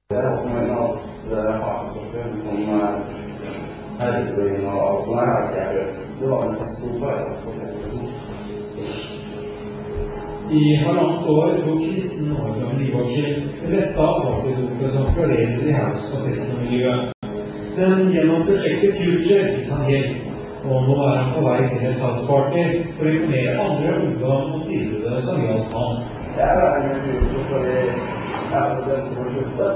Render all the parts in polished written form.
Det er også med at havstokker som herregården og alt sånt har ikke jeg hørt. Det var en katastrofe. I halvannet år tok 19 år gamle Joakim det beste av partydopet som florerer i house- og teknomiljøet. Men gjennom prosjektet Future fikk han hjelp, og nå er han på vei til et houseparty for å informere andre ungdom om tilbudet som hjalp han. Jeg er med Future fordi jeg er på den som slutte.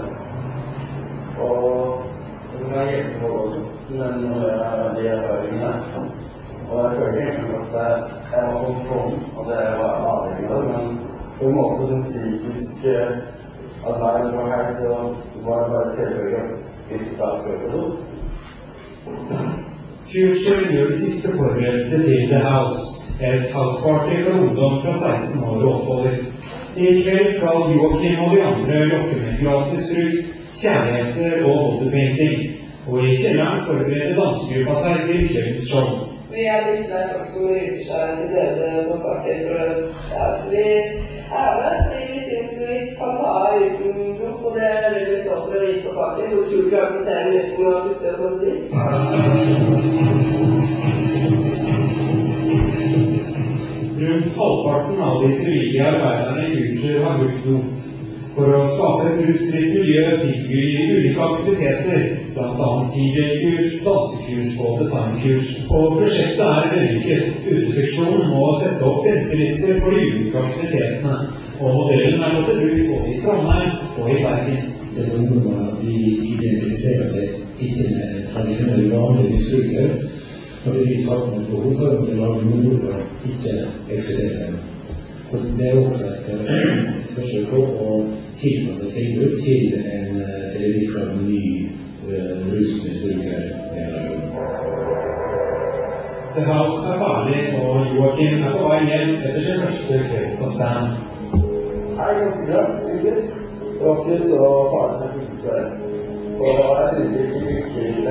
Og det kan hjelpe folk også, men nå gjør jeg de erfaringene. Og jeg føler egentlig at jeg var på form, og det var avhengig av det, men på en måte som psykisk at hver gang var her, så var det bare selvfølgelig at vi ikke har følt det. Future gjør de siste forberedelse til The House, et houseparty for ungdom fra 16 år og oppover. I kveld skal Joakim og de andre lokke med gratis frukt, kjærligheter og bodypainting, og i kjelleren forbereder dansegruppa seg til kveldens show. Vi er litt der folk som ryser seg til døde på party for at vi er med, fordi vi synes vi kan ta uten grupp, og det er veldig stolt for å vise på party, hvor kult vi har på scenen uten å bytte oss og si. Rundt halvparten av de frivillige arbeiderne i Future har brukt do. For å skape et rusfritt miljø tilbyr de ulike aktiviteter, blant annet TJ-kurs, dansekurs og designkurs. Og prosjektet er vellykket. Uteseksjonen må sette opp ventelister for de ulike aktivitetene, og modellen er gått til bruk både i Trondheim og i Bergen. Det som de identifiserer seg ikke med tradisjonelle vanlige misbruker, og det viser at man behov for å lage noe som ikke eksisterer. Så det er også et forsøk på å tilpasse tilbud til en litt ny rusmisbruker. The House er ferdig, og Joakim er på vei hjem etter sin første kveld på stand. Det er ganske bra, egentlig. Det var ikke så farlig som jeg fikk spørre. Og jeg synes ikke